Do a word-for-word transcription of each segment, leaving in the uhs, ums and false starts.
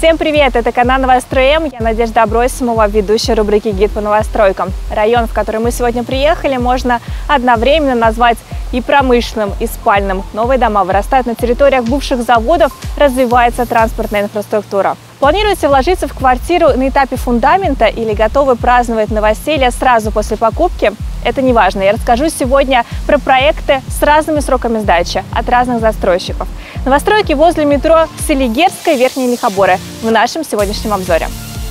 Всем привет! Это канал Новострой.М. Я Надежда Абросимова, ведущая рубрики «Гид по новостройкам». Район, в который мы сегодня приехали, можно одновременно назвать и промышленным, и спальным. Новые дома вырастают на территориях бывших заводов, развивается транспортная инфраструктура. Планируете вложиться в квартиру на этапе фундамента или готовы праздновать новоселье сразу после покупки? Это не важно. Я расскажу сегодня про проекты с разными сроками сдачи от разных застройщиков. Новостройки возле метро Селигерская, Верхние Лихоборы в нашем сегодняшнем обзоре.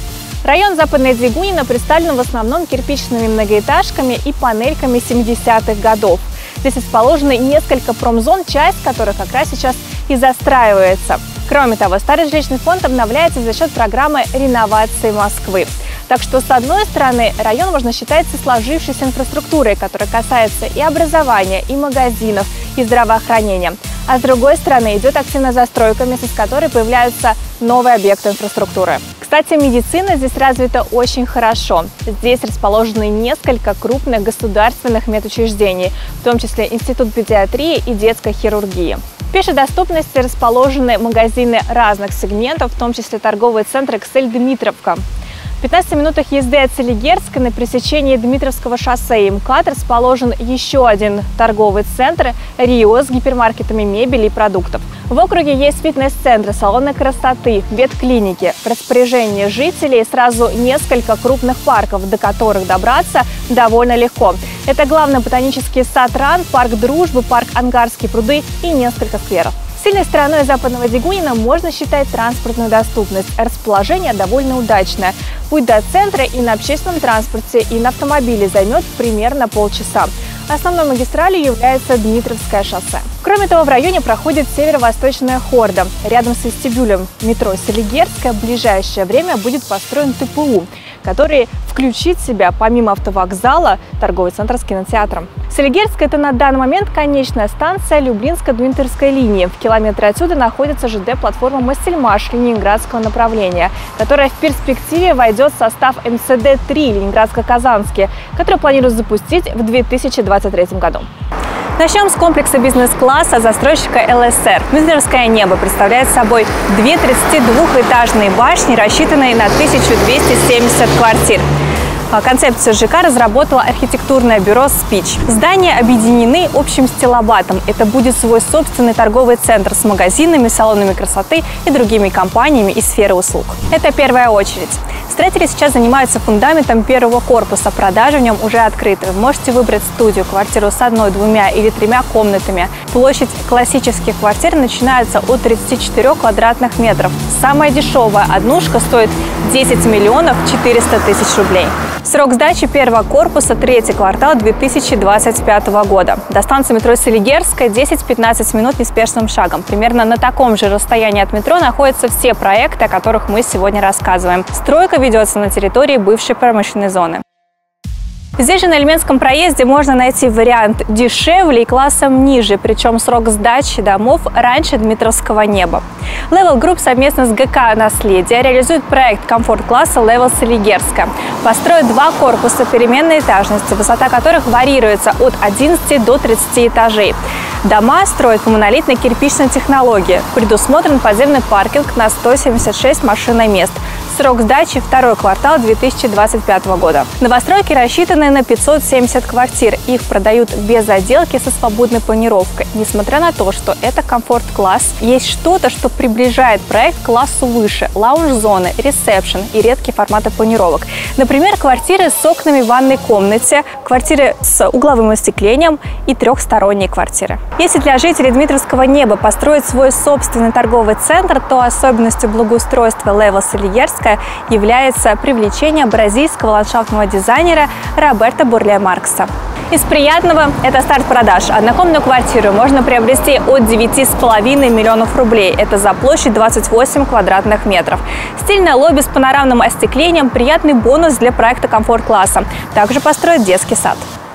Район Западная Дегунина представлен в основном кирпичными многоэтажками и панельками семидесятых годов. Здесь расположены несколько промзон, часть которых как раз сейчас и застраивается. Кроме того, старый жилищный фонд обновляется за счет программы реновации Москвы. Так что, с одной стороны, район можно считать сложившейся инфраструктурой, которая касается и образования, и магазинов, и здравоохранения. А с другой стороны, идет активная застройка, вместе с которой появляются новые объекты инфраструктуры. Кстати, медицина здесь развита очень хорошо. Здесь расположены несколько крупных государственных медучреждений, в том числе Институт педиатрии и детской хирургии. В пешей доступности расположены магазины разных сегментов, в том числе торговый центр «Эксель Дмитровка». В пятнадцати минутах езды от Селигерской на пересечении Дмитровского шоссе и МКАД расположен еще один торговый центр «Рио» с гипермаркетами мебели и продуктов. В округе есть фитнес-центры, салоны красоты, ветклиники. В распоряжении жителей сразу несколько крупных парков, до которых добраться довольно легко. Это главный ботанический сад РАН, парк Дружбы, парк Ангарские пруды и несколько скверов. Сильной стороной Западного Дегунина можно считать транспортную доступность. Расположение довольно удачное. Путь до центра и на общественном транспорте, и на автомобиле займет примерно полчаса. Основной магистралью является Дмитровское шоссе. Кроме того, в районе проходит северо-восточная хорда. Рядом с вестибюлем метро Селигерская в ближайшее время будет построен ТПУ, который включит в себя, помимо автовокзала, торговый центр с кинотеатром. Селигерская – это на данный момент конечная станция Люблинско-Дмитровской линии. В километре отсюда находится ЖД-платформа Мостельмаш ленинградского направления, которая в перспективе войдет в состав эм цэ дэ три Ленинградско-Казанский, который планируют запустить в две тысячи двадцать третьем году. Начнем с комплекса бизнес-класса застройщика эл эс эр. Дмитровское небо представляет собой две тридцатидвухэтажные башни, рассчитанные на тысячу двести семьдесят квартир. Концепцию ЖК разработало архитектурное бюро «Спич». Здания объединены общим стилобатом. Это будет свой собственный торговый центр с магазинами, салонами красоты и другими компаниями из сферы услуг. Это первая очередь. Строители сейчас занимаются фундаментом первого корпуса. Продажи в нем уже открыты. Вы можете выбрать студию, квартиру с одной, двумя или тремя комнатами. Площадь классических квартир начинается от тридцати четырёх квадратных метров. Самая дешевая однушка стоит десять миллионов четыреста тысяч рублей. Срок сдачи первого корпуса – третий квартал две тысячи двадцать пятого года. До станции метро Селигерская десять-пятнадцать минут неспешным шагом. Примерно на таком же расстоянии от метро находятся все проекты, о которых мы сегодня рассказываем. Стройка ведется на территории бывшей промышленной зоны. Здесь же на Ильменском проезде можно найти вариант дешевле и классом ниже, причем срок сдачи домов раньше Дмитровского неба. Level Group совместно с ГК «Наследие» реализует проект комфорт-класса Level Селигерская. Построят два корпуса переменной этажности, высота которых варьируется от одиннадцати до тридцати этажей. Дома строят по монолитной кирпичной технологии. Предусмотрен подземный паркинг на сто семьдесят шесть машиномест. Срок сдачи – второй квартал две тысячи двадцать пятого года. Новостройки рассчитаны на пятьсот семьдесят квартир. Их продают без отделки со свободной планировкой. Несмотря на то, что это комфорт-класс, есть что-то, что приближает проект к классу выше – лаунж-зоны, ресепшн и редкие форматы планировок. Например, квартиры с окнами в ванной комнате, квартиры с угловым остеклением и трехсторонние квартиры. Если для жителей Дмитровского неба построить свой собственный торговый центр, то особенностью благоустройства Level Селигерская является привлечение бразильского ландшафтного дизайнера Роберто Бурле Маркса. Из приятного – это старт продаж. Однокомнатную квартиру можно приобрести от девяти с половиной миллионов рублей. Это за площадь двадцать восемь квадратных метров. Стильное лобби с панорамным остеклением – приятный бонус для проекта комфорт-класса. Также построят детский сад.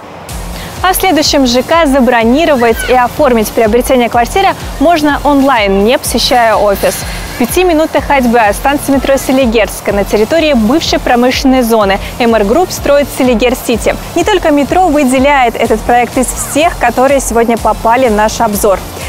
А в следующем ЖК забронировать и оформить приобретение квартиры можно онлайн, не посещая офис. В пяти минутах ходьбы от станции метро Селигерская на территории бывшей промышленной зоны эм эр Group строит Селигер-Сити. Не только метро выделяет этот проект из всех, которые сегодня попали в наш обзор.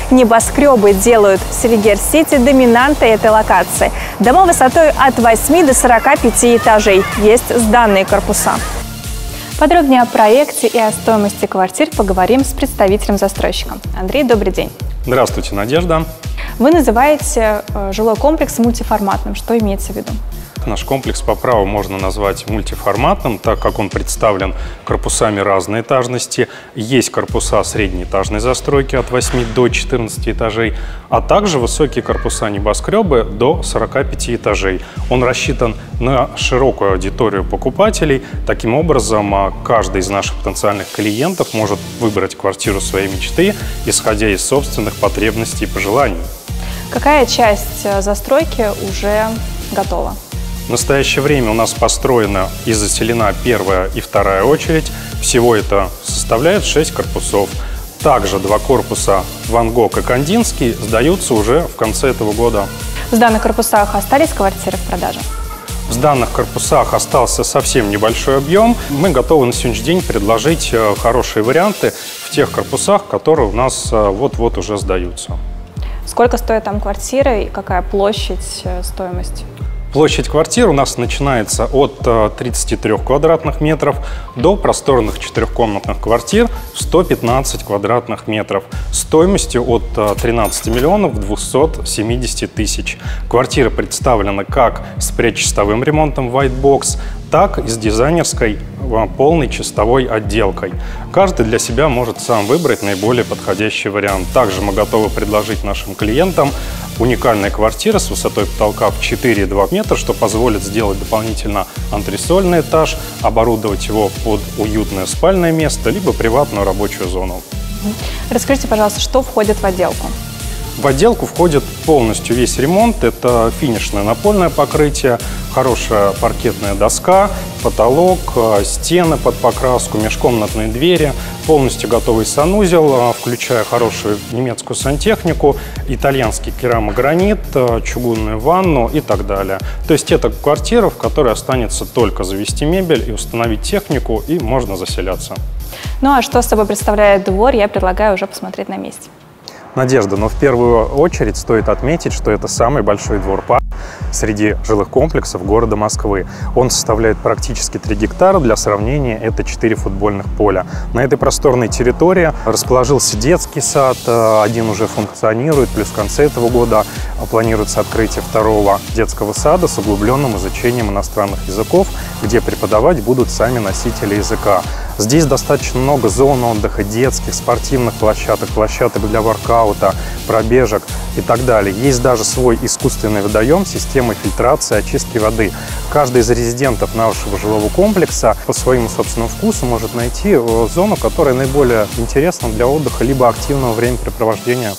Небоскребы делают Селигер-Сити доминантой этой локации. Дома высотой от восьми до сорока пяти этажей. Есть сданные корпуса. Подробнее о проекте и о стоимости квартир поговорим с представителем застройщика. Андрей, добрый день. Здравствуйте, Надежда. Вы называете жилой комплекс мультиформатным. Что имеется в виду? Наш комплекс по праву можно назвать мультиформатным, так как он представлен корпусами разной этажности. Есть корпуса среднеэтажной застройки от восьми до четырнадцати этажей, а также высокие корпуса небоскребы до сорока пяти этажей. Он рассчитан на широкую аудиторию покупателей. Таким образом, каждый из наших потенциальных клиентов может выбрать квартиру своей мечты, исходя из собственных потребностей и пожеланий. Какая часть застройки уже готова? В настоящее время у нас построена и заселена первая и вторая очередь. Всего это составляет шесть корпусов. Также два корпуса Ван Гог и Кандинский сдаются уже в конце этого года. В сданных корпусах остались квартиры в продаже? В сданных корпусах остался совсем небольшой объем. Мы готовы на сегодняшний день предложить хорошие варианты в тех корпусах, которые у нас вот-вот уже сдаются. Сколько стоит там квартира и какая площадь, стоимость? Площадь квартир у нас начинается от тридцати трёх квадратных метров до просторных четырехкомнатных квартир сто пятнадцать квадратных метров стоимостью от тринадцати миллионов двухсот семидесяти тысяч. Квартира представлена как с предчистовым ремонтом White Box, так и с дизайнерской полной чистовой отделкой. Каждый для себя может сам выбрать наиболее подходящий вариант. Также мы готовы предложить нашим клиентам уникальная квартира с высотой потолка в четыре и два метра, что позволит сделать дополнительно антресольный этаж, оборудовать его под уютное спальное место, либо приватную рабочую зону. Расскажите, пожалуйста, что входит в отделку? В отделку входит полностью весь ремонт. Это финишное напольное покрытие, хорошая паркетная доска, потолок, стены под покраску, межкомнатные двери, полностью готовый санузел, включая хорошую немецкую сантехнику, итальянский керамогранит, чугунную ванну и так далее. То есть это квартира, в которой останется только завести мебель и установить технику, и можно заселяться. Ну а что собой представляет двор, я предлагаю уже посмотреть на месте. Надежда, но в первую очередь стоит отметить, что это самый большой двор-парк среди жилых комплексов города Москвы. Он составляет практически три гектара, для сравнения это четыре футбольных поля. На этой просторной территории расположился детский сад, один уже функционирует, плюс в конце этого года планируется открытие второго детского сада с углубленным изучением иностранных языков, где преподавать будут сами носители языка. Здесь достаточно много зон отдыха, детских, спортивных площадок, площадок для воркаута, пробежек и так далее. Есть даже свой искусственный водоем с системой фильтрации, очистки воды. Каждый из резидентов нашего жилого комплекса по своему собственному вкусу может найти зону, которая наиболее интересна для отдыха либо активного времяпрепровождения.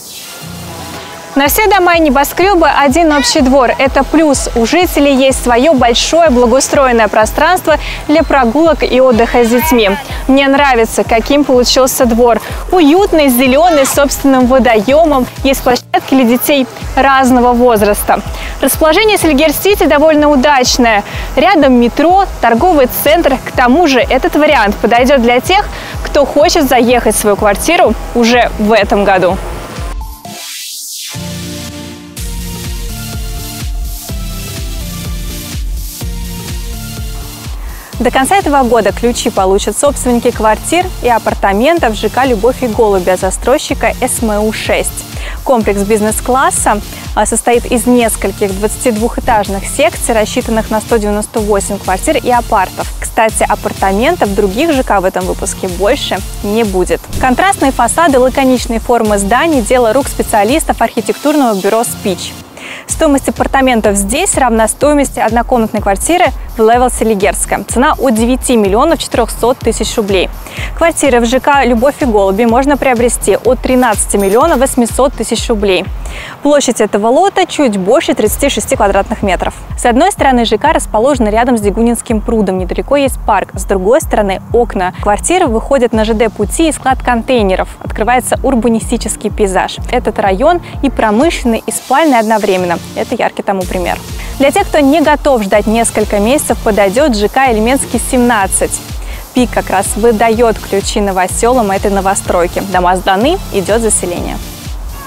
На все дома и небоскребы один общий двор. Это плюс. У жителей есть свое большое благоустроенное пространство для прогулок и отдыха с детьми. Мне нравится, каким получился двор. Уютный, зеленый, с собственным водоемом. Есть площадки для детей разного возраста. Расположение Селигер-Сити довольно удачное. Рядом метро, торговый центр. К тому же этот вариант подойдет для тех, кто хочет заехать в свою квартиру уже в этом году. До конца этого года ключи получат собственники квартир и апартаментов ЖК «Любовь и голуби» от застройщика эс эм у шесть. Комплекс бизнес-класса состоит из нескольких двадцатидвухэтажных секций, рассчитанных на сто девяносто восемь квартир и апартов. Кстати, апартаментов других ЖК в этом выпуске больше не будет. Контрастные фасады, лаконичные формы зданий – дело рук специалистов архитектурного бюро «Спич». Стоимость апартаментов здесь равна стоимости однокомнатной квартиры в Левел Селигерском. Цена от девяти миллионов четырехсот тысяч рублей. Квартиры в ЖК «Любовь и голуби» можно приобрести от тринадцати миллионов восьмисот тысяч рублей. Площадь этого лота чуть больше тридцати шести квадратных метров. С одной стороны, ЖК расположен рядом с Дегунинским прудом, недалеко есть парк. С другой стороны, окна квартиры выходят на ЖД-пути и склад контейнеров. Открывается урбанистический пейзаж. Этот район и промышленный, и спальный одновременно. Это яркий тому пример. Для тех, кто не готов ждать несколько месяцев, подойдет ЖК «Эльменский семнадцать». ПИК как раз выдает ключи новоселам этой новостройки. Дома сданы, идет заселение.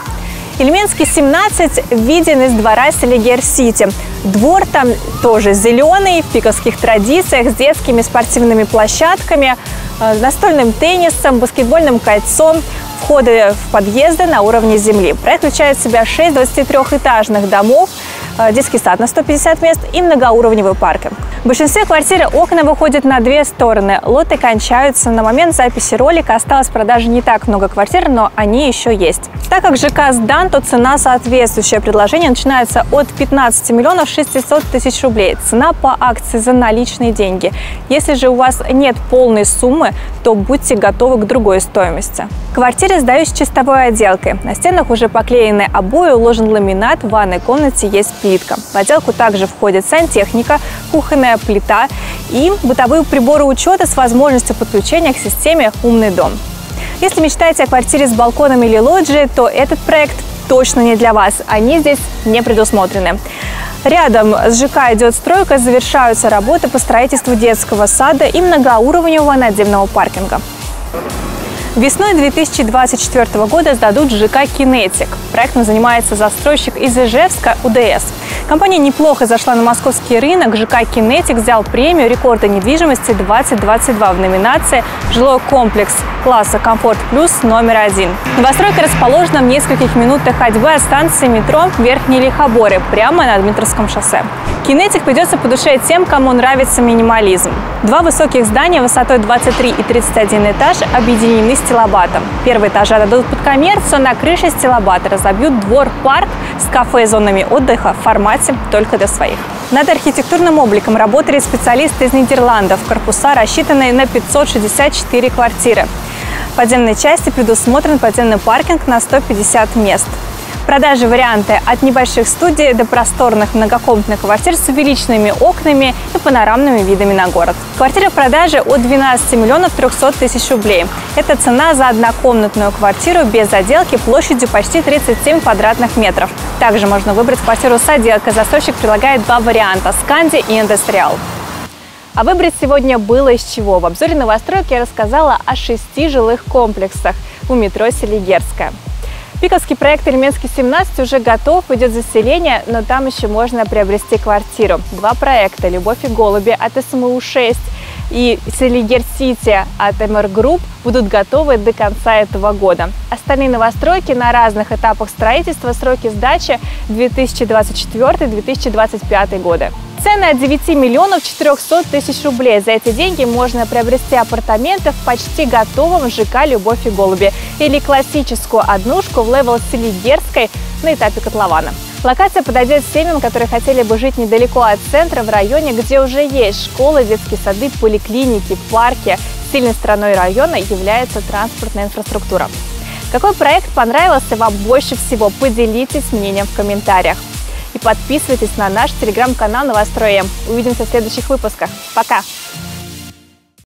Ильменский семнадцать виден из двора Селигер-Сити. Двор там тоже зеленый, в пиковских традициях, с детскими спортивными площадками, настольным теннисом, баскетбольным кольцом. Входы в подъезды на уровне земли. Проект включает в себя шесть двадцатитрёхэтажных домов, детский сад на сто пятьдесят мест и многоуровневый паркинг. В большинстве квартир окна выходят на две стороны. Лоты кончаются. На момент записи ролика осталось в продаже не так много квартир, но они еще есть. Так как ЖК сдан, то цена соответствующая. Предложение начинается от пятнадцати миллионов шестисот тысяч рублей. Цена по акции за наличные деньги. Если же у вас нет полной суммы, то будьте готовы к другой стоимости. Квартиры сдаю с чистовой отделкой. На стенах уже поклеены обои, уложен ламинат, в ванной комнате есть плитка. В отделку также входит сантехника, кухонная плита и бытовые приборы учета с возможностью подключения к системе «Умный дом». Если мечтаете о квартире с балконом или лоджией, то этот проект точно не для вас. Они здесь не предусмотрены. Рядом с ЖК идет стройка, завершаются работы по строительству детского сада и многоуровневого надземного паркинга. Весной две тысячи двадцать четвёртого года сдадут ЖК «Кинетик». Проектом занимается застройщик из Ижевска УДС. Компания неплохо зашла на московский рынок. ЖК «Кинетик» взял премию рекорда недвижимости двадцать двадцать два в номинации «Жилой комплекс класса Комфорт Плюс номер один». Новостройка расположена в нескольких минутах ходьбы от станции метро Верхние Лихоборы, прямо на Дмитровском шоссе. «Кинетик» придется по душе тем, кому нравится минимализм. Два высоких здания высотой двадцать три и тридцать один этаж объединены стилобатом. Первые этажи отдадут под коммерцию, на крыше стилобата разобьют двор-парк с кафе и зонами отдыха в формате только для своих. Над архитектурным обликом работали специалисты из Нидерландов. Корпуса рассчитаны на пятьсот шестьдесят четыре квартиры. В подземной части предусмотрен подземный паркинг на сто пятьдесят мест. В продаже варианты от небольших студий до просторных многокомнатных квартир с увеличенными окнами и панорамными видами на город. Квартира в продаже от двенадцати миллионов трёхсот тысяч рублей. Это цена за однокомнатную квартиру без отделки площадью почти тридцать семь квадратных метров. Также можно выбрать квартиру с отделкой. Застройщик предлагает два варианта – Сканди и Индустриал. А выбрать сегодня было из чего. В обзоре новостроек я рассказала о шести жилых комплексах у метро Селигерская. Пиковский проект Ильменский семнадцать уже готов, идет заселение, но там еще можно приобрести квартиру. Два проекта «Любовь и голуби» от эс эм у шесть и Селигер-Сити от эм эр Групп будут готовы до конца этого года. Остальные новостройки на разных этапах строительства, сроки сдачи две тысячи двадцать четвёртый — две тысячи двадцать пятый годы. Цены от девяти миллионов четырёхсот тысяч рублей. За эти деньги можно приобрести апартаменты в почти готовом ЖК «Любовь и голуби» или классическую однушку в левел Селигерской на этапе котлована. Локация подойдет семьям, которые хотели бы жить недалеко от центра, в районе, где уже есть школы, детские сады, поликлиники, парки. Сильной стороной района является транспортная инфраструктура. Какой проект понравился вам больше всего? Поделитесь мнением в комментариях. И подписывайтесь на наш телеграм-канал «Новострой М». Увидимся в следующих выпусках. Пока!